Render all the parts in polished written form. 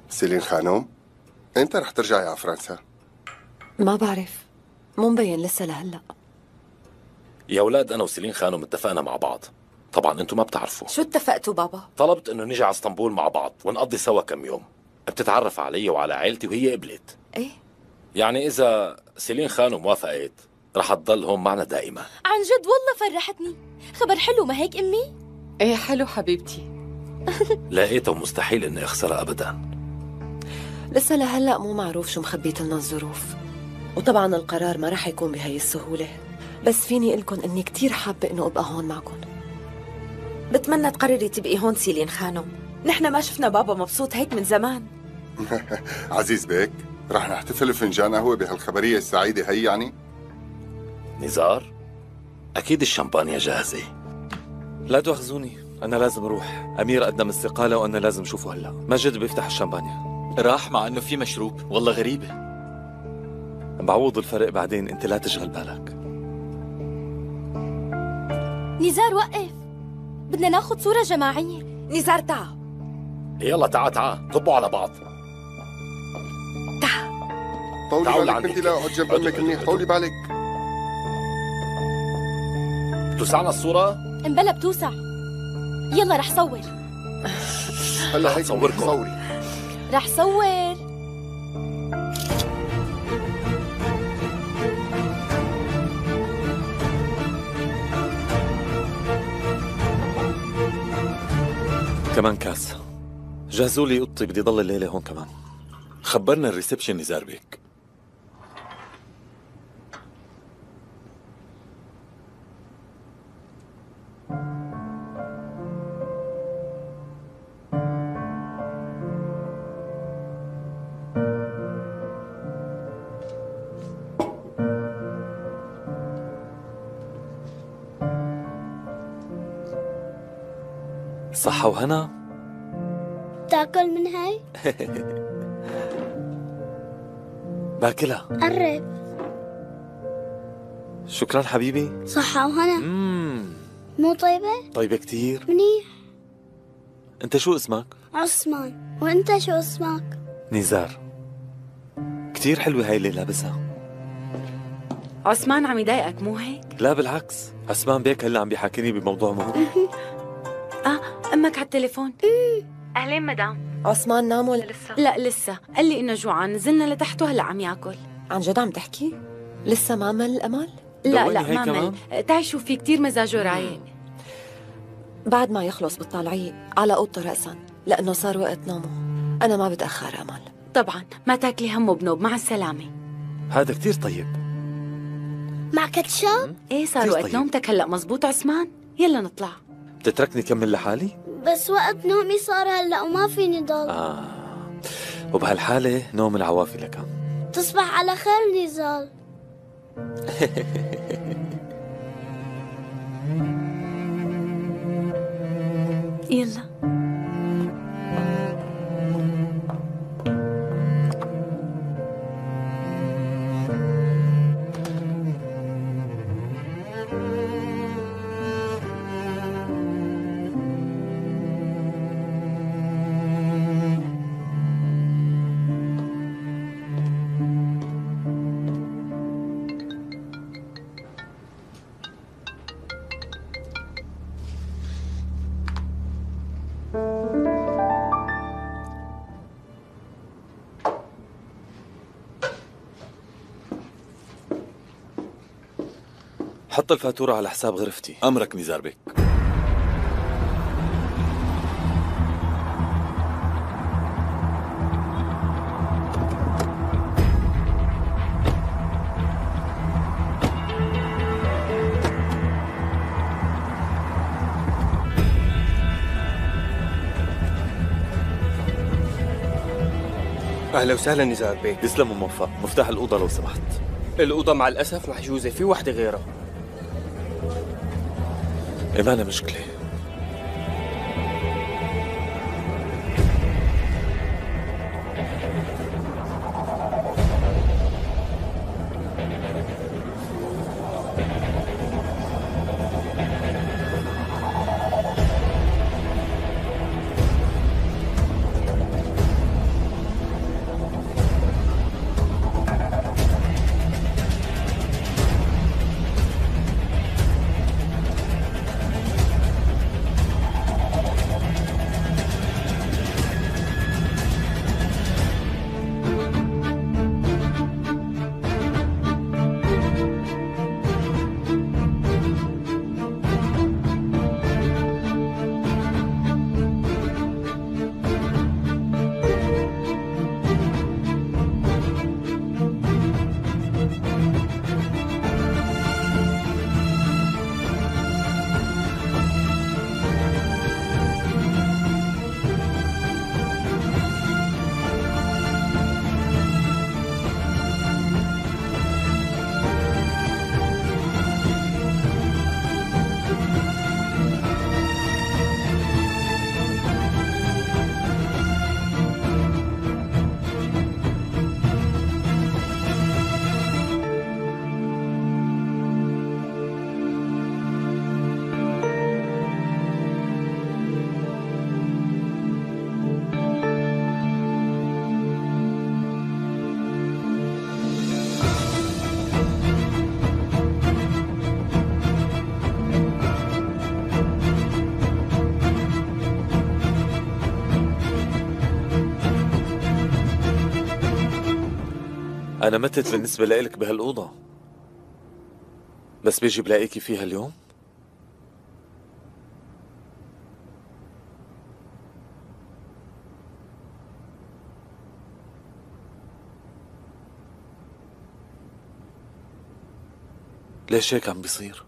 سيلين خانم، امتى رح ترجعي على فرنسا؟ ما بعرف، مو مبين لسه لهلا. يا اولاد انا وسيلين خانم اتفقنا مع بعض. طبعا انتم ما بتعرفوا. شو اتفقتوا بابا؟ طلبت انه نيجي على اسطنبول مع بعض ونقضي سوا كم يوم. بتتعرف علي وعلى عائلتي وهي قبلت. ايه يعني اذا سيلين خانم وافقت رح تضل هون معنا دائما. عن جد والله فرحتني. خبر حلو ما هيك امي؟ ايه حلو حبيبتي. لقيته مستحيل اني اخسرها ابدا. لسه لهلا مو معروف شو مخبيت لنا الظروف، وطبعا القرار ما رح يكون بهي السهولة، بس فيني قلكن اني كتير حابة انه ابقى هون معكم. بتمنى تقرري تبقي هون سيلين خانم. نحن ما شفنا بابا مبسوط هيك من زمان. عزيز بيك، رح نحتفل فنجان قهوة بهالخبرية السعيدة هي يعني؟ نزار اكيد الشامبانيا جاهزة. لا تواخذوني، أنا لازم أروح. أمير قدم استقالة وأنا لازم أشوفه هلا. مجد بيفتح الشامبانيا. راح مع إنه في مشروب، والله غريبة. بعوض الفرق بعدين، أنت لا تشغل بالك. نزار وقف، بدنا ناخد صورة جماعية. نزار تعا. يلا تعا طبوا على بعض. طولي تعال بالك عندك. بنتي، لا اقعد جنب امك منيح، طولي بالك. توسعنا الصورة؟ امبلا بتوسع. يلا رح صور. هلا هيك صوركم. صوري. رح صور. كمان كاس. جهزوا لي أوضتي، بدي ضل الليلة هون كمان. خبرنا الريسبشن نزار بيك. صحة وهنا. تاكل من هاي؟ باكلها. قرب. شكرا حبيبي. صحة وهنا. مو طيبة؟ طيبة كتير. منيح. أنت شو اسمك؟ عثمان. وانت شو اسمك؟ نزار. كتير حلوة هاي اللي لابسها. عثمان عم يضايقك مو هيك؟ لا بالعكس، عثمان بيك هلا عم بيحاكيني بموضوع مهم. أمك على التليفون. أهلين مدام. عثمان نام ولا لسه؟ لا لسه، قال لي إنه جوعان، نزلنا لتحت وهلا عم ياكل. عن جد عم تحكي؟ لسه ما مل الأمل؟ لا دوقني هي ما كمان؟ مل. تعي شوفي كتير مزاجه رايق. بعد ما يخلص بتطلعيه على أوضته رأسا، لأنه صار وقت نومه. أنا ما بتأخر أمل. طبعا ما تاكلي هم وبنوب، مع السلامة. هذا كتير طيب. مع كاتشب؟ ايه صار كتير وقت طيب. نومتك هلا مزبوط عثمان؟ يلا نطلع. بتتركني كمل لحالي؟ بس وقت نومي صار هلا وما فيني ضل. وبهالحالة نوم العوافي لكان. تصبح على خير نزال. يلا. حط الفاتورة على حساب غرفتي. أمرك نزار بيك. أهلا وسهلا نزار بيك. يسلم وموفق. مفتاح الأوضة لو سمحت. الأوضة مع الأسف محجوزة، في وحدة غيرها. إيه ما أنا مشكلة. أنا متت بالنسبة لإلك بهالأوضة، بس بيجي بلاقيكي فيها اليوم. ليش هيك عم بيصير؟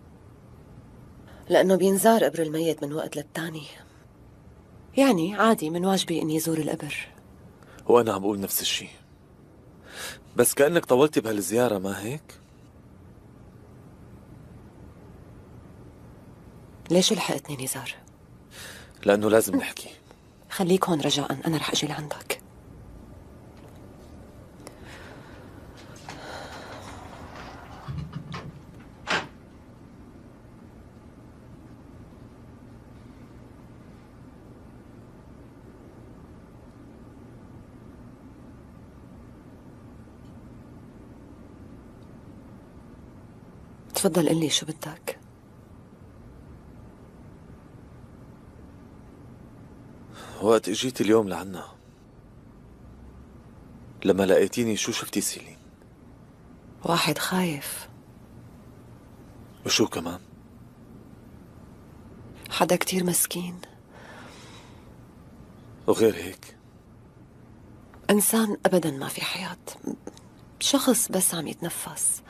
لأنه بينزار قبر الميت من وقت للتاني، يعني عادي من واجبي إني زور القبر. وأنا عم بقول نفس الشيء، بس كأنك طولتي بهالزيارة، ما هيك؟ ليش لحقتني نزار؟ لأنه لازم نحكي. خليك هون رجاء، أنا رح أجي لعندك. تفضل قل لي شو بدك. وقت اجيتي اليوم لعنا، لما لقيتيني شو شفتي سيلين؟ واحد خايف. وشو كمان؟ حدا كتير مسكين. وغير هيك؟ إنسان أبداً ما في حياة، شخص بس عم يتنفس.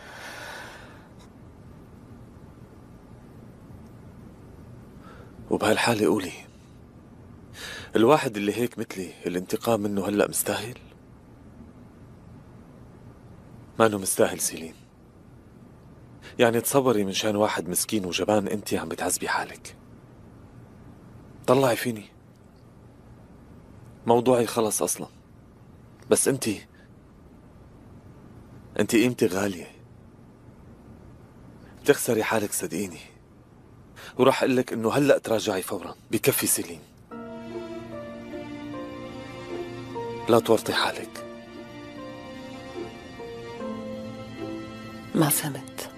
وبهالحالة قولي، الواحد اللي هيك مثلي الانتقام منه هلأ مستاهل؟ ما انه مستاهل سيلين. يعني تصوري من شان واحد مسكين وجبان انتي عم بتعذبي حالك. طلعي فيني، موضوعي خلص اصلا، بس انتي قيمتي غالية، بتخسري حالك صدقيني. وراح اقول لك انه هلا تراجعي فورا، بكفي سيلين، لا تورطي حالك. ما فهمت.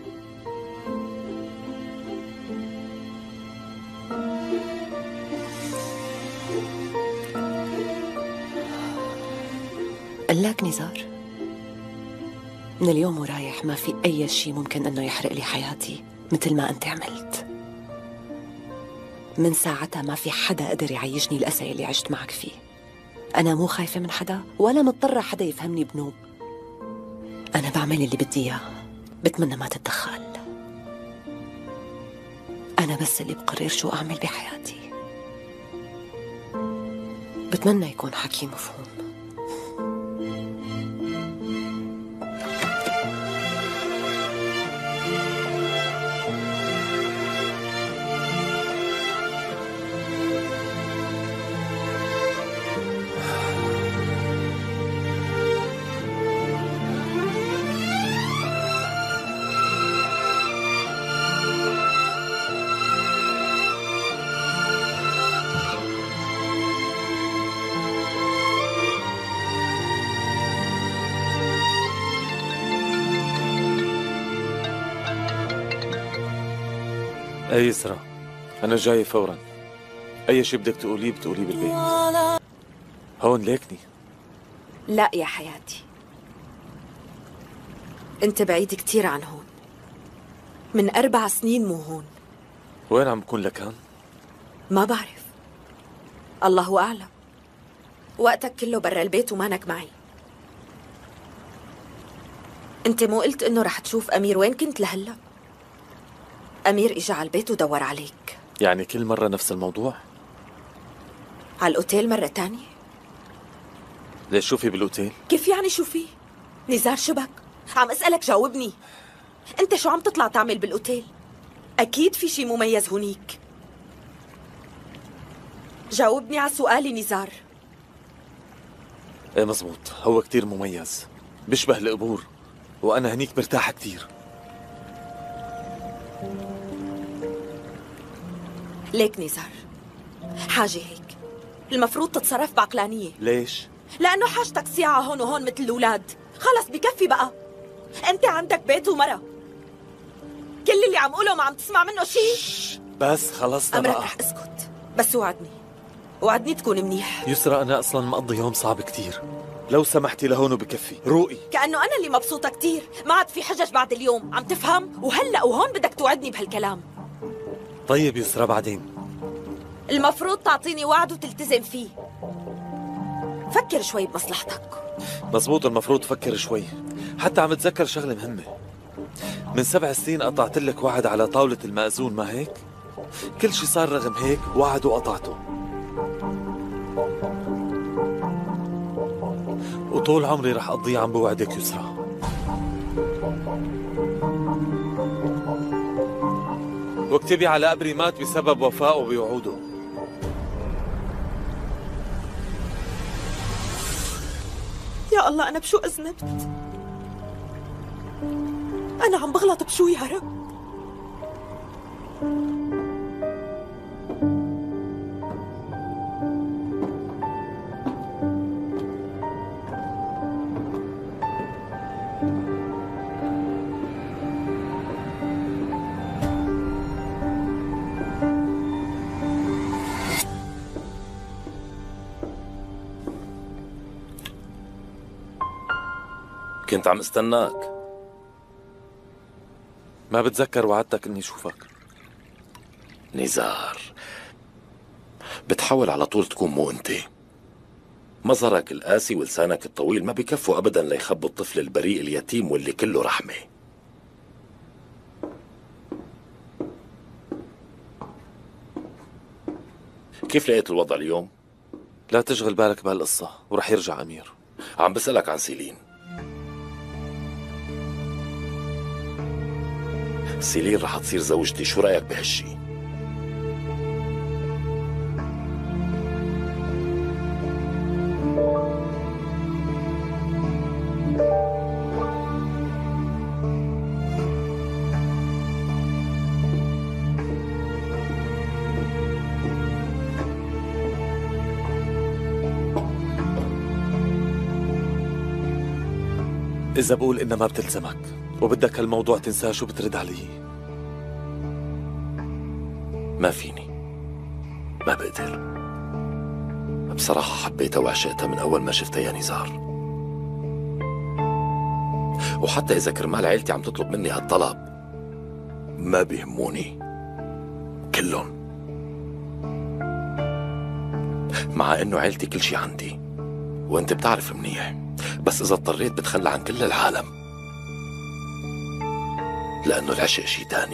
قلك نزار، من اليوم ورايح ما في أي شيء ممكن أنه يحرق لي حياتي مثل ما أنت عملت. من ساعتها ما في حدا قدر يعيشني الأسى اللي عشت معك فيه. أنا مو خايفة من حدا ولا مضطرة حدا يفهمني بنوب. أنا بعمل اللي بدي إياه، بتمنى ما تتدخل. أنا بس اللي بقرر شو أعمل بحياتي. بتمنى يكون حكي مفهوم. اي يسرا، انا جاي فورا. اي شيء بدك تقوليه بتقوليه بالبيت. هون ليكني. لا يا حياتي، انت بعيد كتير عن هون. من 4 سنين مو هون. وين عم بكون لكان؟ ما بعرف، الله أعلم. وقتك كله برا البيت ومانك معي. انت مو قلت انه رح تشوف أمير؟ وين كنت لهلا؟ أمير إجا على البيت ودور عليك. يعني كل مرة نفس الموضوع؟ على الأوتيل مرة تانية؟ ليش شو في بالأوتيل؟ كيف يعني شو في؟ نزار شبك؟ عم أسألك جاوبني. انت شو عم تطلع تعمل بالأوتيل؟ أكيد في شي مميز هونيك. جاوبني على سؤالي نزار. ايه مزبوط، هو كتير مميز، بيشبه القبور، وأنا هنيك مرتاح كتير. ليك نزار، حاجة هيك المفروض تتصرف بعقلانية. ليش؟ لأنه حاجتك ساعة هون وهون مثل الأولاد. خلص بكفي بقى. أنت عندك بيت ومرة. كل اللي عم قوله ما عم تسمع منه شيء. بس خلصنا أمرك بقى. رح اسكت، بس وعدني تكون منيح. يسرا، أنا أصلا مقضي يوم صعب كتير، لو سمحتي لهون وبكفي، روقي. كأنه أنا اللي مبسوطة كتير، ما عاد في حجج بعد اليوم، عم تفهم؟ وهلأ وهون بدك توعدني بهالكلام. طيب يسرى بعدين. المفروض تعطيني وعد وتلتزم فيه. فكر شوي بمصلحتك. مزبوط، المفروض فكر شوي. حتى عم اتذكر شغلة مهمة. من 7 سنين قطعت لك وعد على طاولة المأذون، ما هيك؟ كل شي صار رغم هيك وعد وقطعته. وطول عمري رح أقضيه عم بوعدك يسرى. واكتبي على قبري مات بسبب وفائه بوعوده. يا الله، أنا بشو أذنبت؟ أنا عم بغلط بشو يا رب؟ كنت عم استناك. ما بتذكر وعدتك اني اشوفك. نزار، بتحاول على طول تكون مو انت. مظهرك القاسي ولسانك الطويل ما بكفوا ابدا ليخبوا الطفل البريء اليتيم واللي كله رحمه. كيف لقيت الوضع اليوم؟ لا تشغل بالك بهالقصة، ورح يرجع أمير. عم بسألك عن سيلين. سيلين رح تصير زوجتي، شو رأيك بهالشي؟ إذا بقول إنها ما بتلزمك وبدك هالموضوع تنساه، شو بترد علي؟ ما فيني، ما بقدر. بصراحة حبيتها وعشقتها من أول ما شفتها يا نزار. وحتى إذا كرمال عيلتي عم تطلب مني هالطلب ما بيهموني كلهم، مع إنه عيلتي كل شي عندي وأنت بتعرف منيح. بس إذا اضطريت بتخلى عن كل العالم، لأنه العشق شي تاني.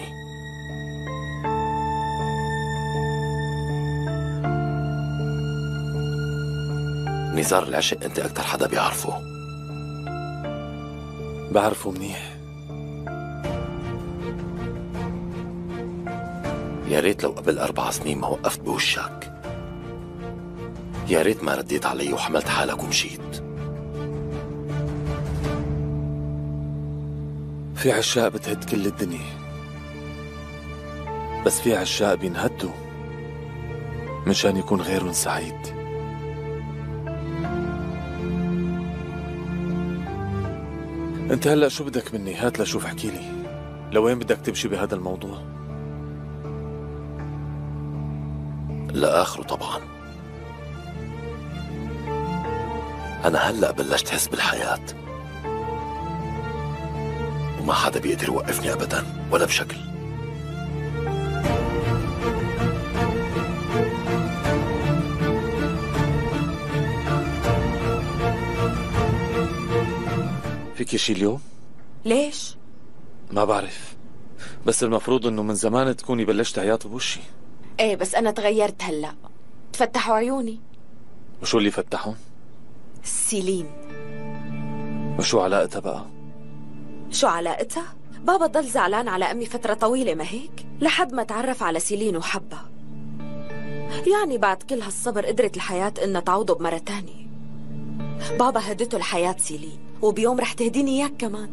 نزار، العشق أنت أكتر حدا بيعرفه. بعرفه منيح. يا ريت لو قبل 4 سنين ما وقفت بوشك. يا ريت ما رديت علي وحملت حالك ومشيت. في عشاق بتهد كل الدنيا، بس في عشاق بينهدوا مشان يكون غيرهم سعيد. انت هلأ شو بدك مني؟ هات لشوف، احكي لي لوين بدك تمشي بهذا الموضوع؟ لآخره طبعا. أنا هلأ بلشت أحس بالحياة، وما حدا بيقدر يوقفني أبدا ولا بشكل. فيك شي اليوم؟ ليش؟ ما بعرف، بس المفروض انه من زمان تكوني بلشت عياط بوشي. ايه بس انا تغيرت هلا، تفتحوا عيوني. وشو اللي فتحهم؟ سيلين. وشو علاقتها بقى؟ شو علاقتها؟ بابا ضل زعلان على أمي فترة طويلة، ما هيك؟ لحد ما تعرف على سيلين وحبها. يعني بعد كل هالصبر قدرت الحياة إنها تعوضه بمرة تانية. بابا هدته الحياة سيلين، وبيوم رح تهديني إياك كمان.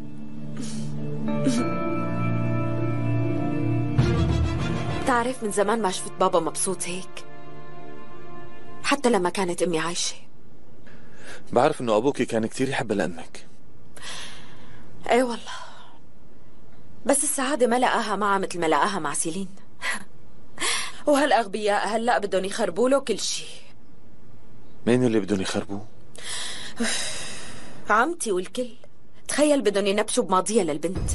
بتعرف من زمان ما شفت بابا مبسوط هيك، حتى لما كانت أمي عايشة. بعرف إنه أبوكي كان كتير يحب لأمك. ايه والله، بس السعادة ما لقاها معها مثل ما لقاها مع سيلين. وهالأغبياء هلأ بدهم يخربوا له كل شيء. مين اللي بدهم يخربوه؟ عمتي والكل تخيل بدهم ينبشوا بماضيها للبنت.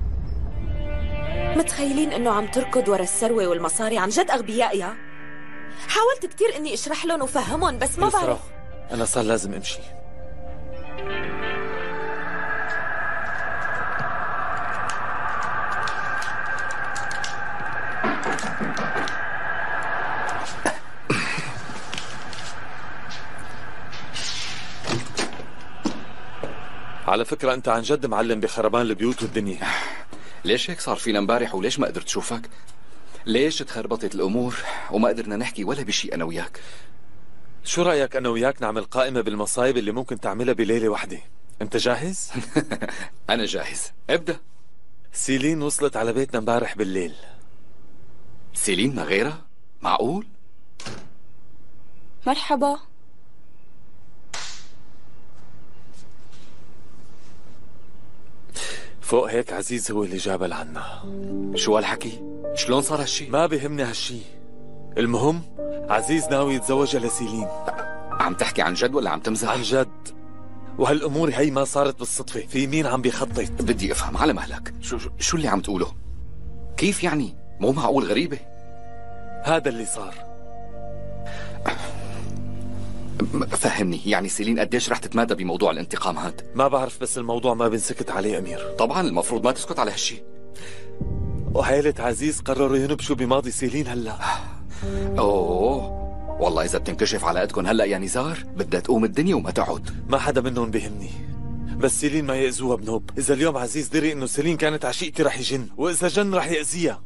متخيلين انه عم تركض ورا الثروة والمصاري؟ عن جد اغبياء يا. حاولت كتير اني اشرح لهم وفهمهم بس ما بعرف. انا صار لازم امشي. على فكرة أنت عن جد معلم بخربان البيوت والدنيا. ليش هيك صار فينا امبارح وليش ما قدرت اشوفك؟ ليش تخربطت الامور وما قدرنا نحكي ولا بشيء انا وياك؟ شو رأيك أنا وياك نعمل قائمة بالمصايب اللي ممكن تعملها بليلة واحدة؟ أنت جاهز؟ انا جاهز، ابدأ. سيلين وصلت على بيتنا امبارح بالليل. سيلين ما غيرها؟ معقول؟ مرحبا. فوق هيك عزيز هو اللي جابها لعنا. شو هالحكي؟ شلون صار هالشي؟ ما بيهمني هالشي، المهم عزيز ناوي يتزوجها لسيلين. عم تحكي عن جد ولا عم تمزح؟ عن جد، وهالأمور هي ما صارت بالصدفة، في مين عم بيخطط. بدي افهم على مهلك، شو اللي عم تقوله؟ كيف يعني؟ مو معقول، غريبة. هذا اللي صار. فهمني، يعني سيلين قديش رح تتمادى بموضوع الانتقام هاد؟ ما بعرف، بس الموضوع ما بنسكت عليه أمير. طبعا المفروض ما تسكت على هالشي. وعائلة عزيز قرروا ينبشوا بماضي سيلين هلا. اوه والله اذا بتنكشف على قدكم هلا يا نزار بدها تقوم الدنيا وما تعود. ما حدا منهم بيهمني، بس سيلين ما يأذوها بنوب. إذا اليوم عزيز دري إنه سيلين كانت عشيقتي رح يجن، وإذا جن رح يأذيها.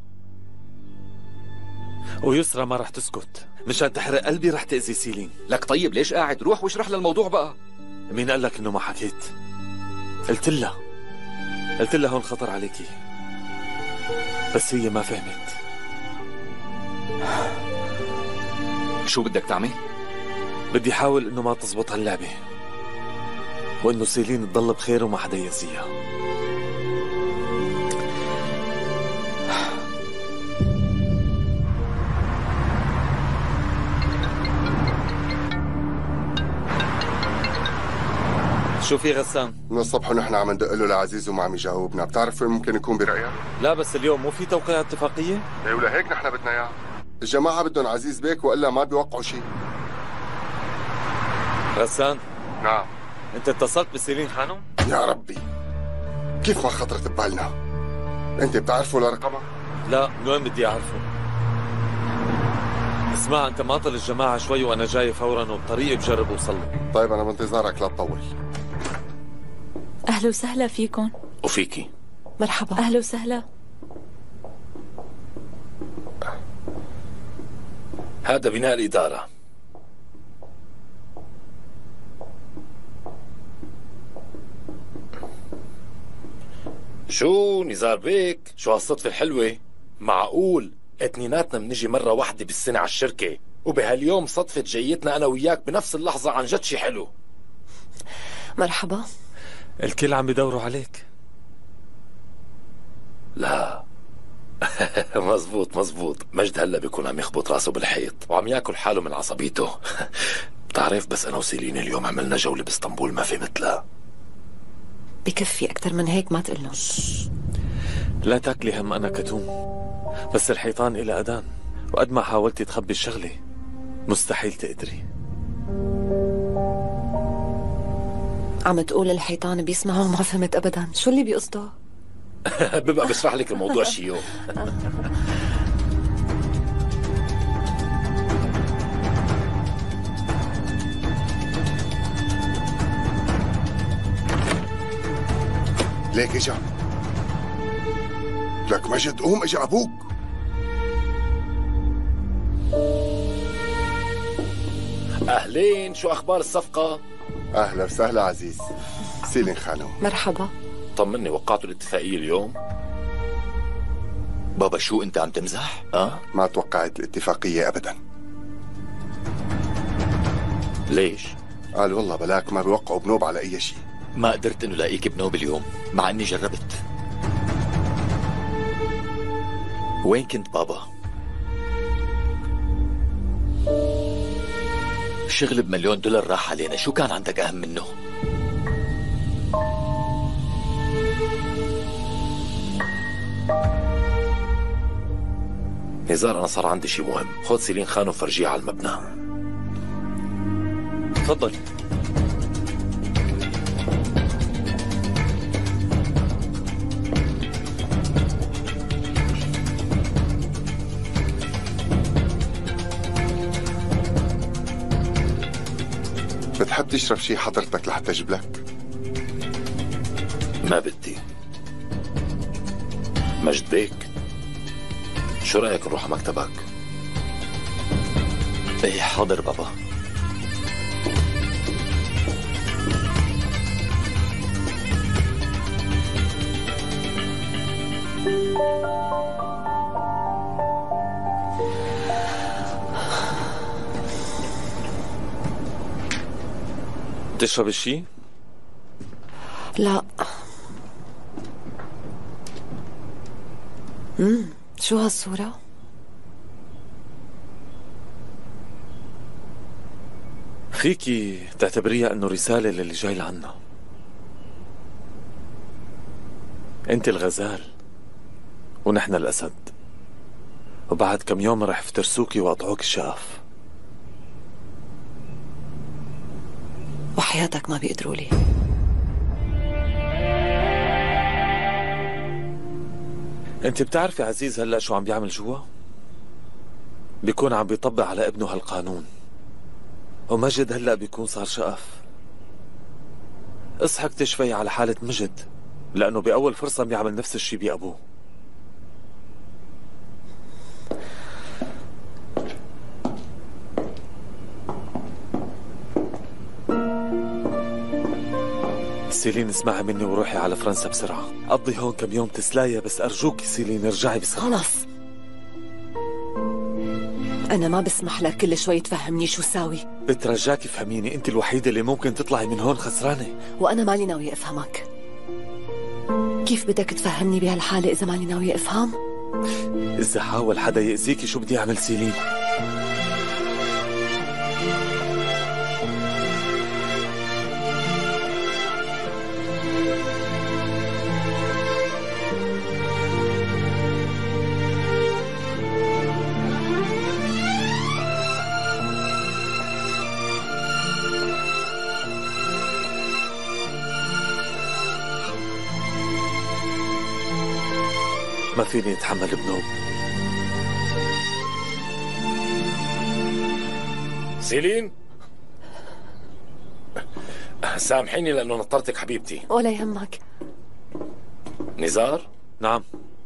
ويسرى ما رح تسكت، مشان تحرق قلبي رح تأذي سيلين. لك طيب ليش قاعد؟ روح واشرح للموضوع بقى. مين قال لك إنه ما حكيت؟ قلت لها هون خطر عليكي، بس هي ما فهمت. شو بدك تعمل؟ بدي حاول إنه ما تزبط هاللعبة، وإنه سيلين تضل بخير وما حدا يأذيها. شو في غسان؟ من الصبح ونحن عم ندق له لعزيز وما عم يجاوبنا. بتعرف وين ممكن يكون برأيك؟ لا بس اليوم مو في توقيع اتفاقية؟ ايه ولهيك نحن بدنا اياه. الجماعة بدهم عزيز بيك والا ما بيوقعوا شيء. غسان؟ نعم. انت اتصلت بسيلين خانم؟ يا ربي كيف ما خطرت ببالنا؟ انت بتعرفه لرقمها؟ لا، من وين بدي اعرفه؟ اسمع، انت معطل الجماعة شوي وانا جاي فورا وبطريقي بجرب اوصل له. طيب انا بانتظارك لا تطول. أهلا وسهلا فيكم. وفيكي. مرحبا. أهلا وسهلا. هذا بناء الإدارة. شو نزار بيك؟ شو هالصدفة الحلوة؟ معقول اتنيناتنا بنجي مرة واحدة بالسنة على الشركة، وبهاليوم صدفة جيتنا أنا وياك بنفس اللحظة؟ عن جد شي حلو. مرحبا. الكل عم بدوروا عليك. لا مزبوط. مجد هلا بيكون عم يخبط راسه بالحيط وعم ياكل حاله من عصبيته. بتعرف بس انا وسيلين اليوم عملنا جولة باسطنبول ما في مثلها. بكفي أكتر من هيك ما تقلن. لا تاكلي هم، أنا كتوم، بس الحيطان إلى أذان، وقد ما حاولتي تخبي الشغلة مستحيل تقدري. عم تقول الحيطان بيسمعوا؟ ما فهمت أبدا شو اللي بيقصده. ببقى بشرح لك الموضوع شي يوم. ليك اجا لك مجد، قوم اجا ابوك. اهلين، شو اخبار الصفقة؟ اهلا وسهلا عزيز. سيلين خانم. مرحبا. طمني، وقعتوا الاتفاقية اليوم؟ بابا شو انت عم تمزح؟ ما توقعت الاتفاقية ابدا. ليش؟ قال والله بلاك ما بيوقعوا بنوب على اي شيء. ما قدرت انه لاقيك بنوب اليوم مع اني جربت. وين كنت بابا؟ شغل $1,000,000 راح علينا، شو كان عندك اهم منه؟ نزار، أنا صار عندي شي مهم. خذ سيلين خان وفرجيها على المبنى. تفضل. بتحب تشرب شي حضرتك لحتى اجيب لك؟ ما بدي. مجد بيك، شو رأيك نروح على مكتبك؟ ايه حاضر بابا. تشرب شي؟ لا. شو هالصورة؟ فيكي تعتبريها انه رسالة للي جاي لعنا. انت الغزال ونحن الاسد، وبعد كم يوم رح يفترسوكي ويقطعوك الشقف. وحياتك ما بيقدروا لي. انت بتعرفي عزيز هلأ شو عم بيعمل جوا؟ بيكون عم بيطبق على ابنه هالقانون، ومجد هلأ بيكون صار شقف. اصحى اكتشفي على حالة مجد، لأنه بأول فرصة بيعمل نفس الشي بأبوه. سيلين اسمعي مني وروحي على فرنسا بسرعة. قضي هون كم يوم تسلاية، بس أرجوك سيلين ارجعي بسرعة. خلص، أنا ما بسمح لك كل شوي تفهمني شو ساوي. بترجاكي فهميني، أنت الوحيدة اللي ممكن تطلعي من هون خسرانة. وأنا مالي ناوية أفهمك. كيف بدك تفهمني بهالحالة إذا ماني ناوية أفهم؟ إذا حاول حدا يأذيكي شو بدي أعمل سيلين؟ ما فيني اتحمل بنوب. سيلين، سامحيني لأنه نطرتك حبيبتي. ولا يهمك. نزار؟ نعم.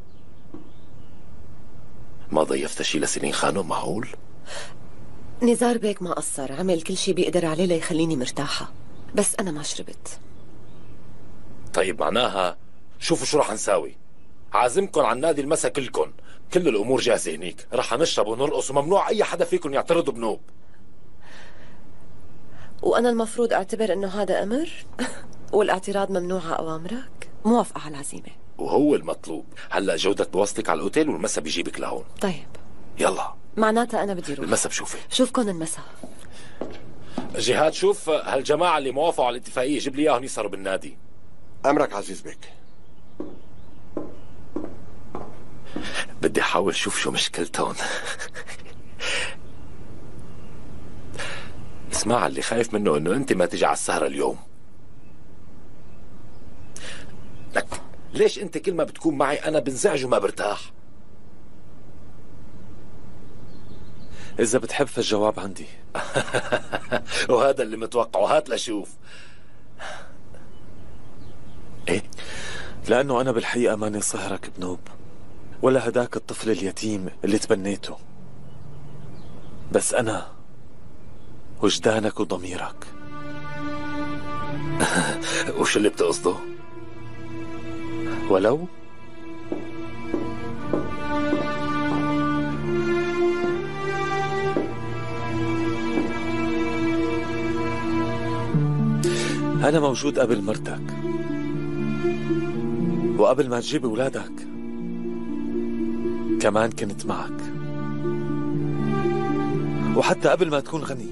ما ضيفت شي لسيلين خانم معقول؟ نزار بيك ما قصر، عمل كل شي بيقدر عليه ليخليني مرتاحة، بس أنا ما شربت. طيب معناها شوفوا شو رح نساوي. عازمكم على النادي المسا كلكم، كل الأمور جاهزة هنيك. رح نشرب ونرقص وممنوع أي حدا فيكم يعترضوا بنوب. وأنا المفروض أعتبر إنه هذا أمر؟ والاعتراض ممنوع على أوامرك؟ موافقة على العزيمة. وهو المطلوب. هلأ جودك بوصلك على الأوتيل والمسا بيجيبك لهون. طيب يلا. معناتها أنا بدي أروح. المسا بشوفك. شوفكن المسا. جهاد، شوف هالجماعة اللي موافقوا على الاتفاقية جيب لي إياهم يسهروا بالنادي. أمرك عزيز بيك. بدي أحاول شوف شو مشكلتهم. اسمع، اللي خايف منه إنه أنت ما تيجي على السهرة اليوم. لك ليش أنت كل ما بتكون معي أنا بنزعج وما برتاح؟ إذا بتحب فالجواب عندي. وهذا اللي متوقعه، هات لشوف. إيه؟ لأنه أنا بالحقيقة ماني صهرك بنوب، ولا هداك الطفل اليتيم اللي تبنيته، بس أنا وجدانك وضميرك. وش اللي بتقصده؟ ولو أنا موجود قبل مرتك، وقبل ما تجيب أولادك كمان كنت معك، وحتى قبل ما تكون غني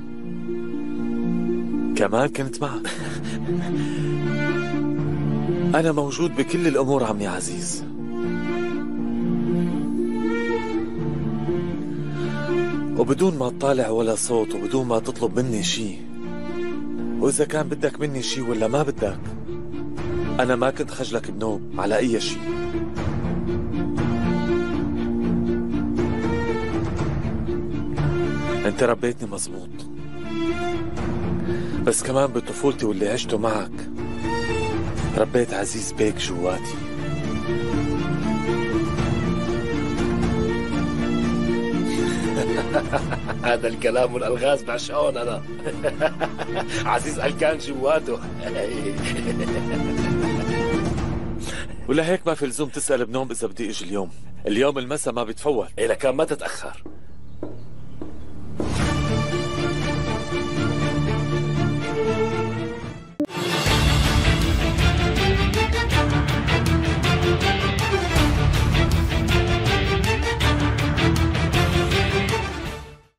كمان كنت معك. أنا موجود بكل الأمور عمي عزيز. وبدون ما تطالع ولا صوت وبدون ما تطلب مني شيء. وإذا كان بدك مني شيء ولا ما بدك، أنا ما كنت خجلك بنوب على أي شيء. أنت ربيتني مزبوط، بس كمان بطفولتي واللي عشته معك ربيت عزيز بيك جواتي. هذا الكلام والألغاز بعشقهم أنا. عزيز قال كان جواته. ولا هيك ما في لزوم تسأل بنوم إذا بدي إجي اليوم. اليوم المسا ما بتفوت. إيه لكان ما تتأخر.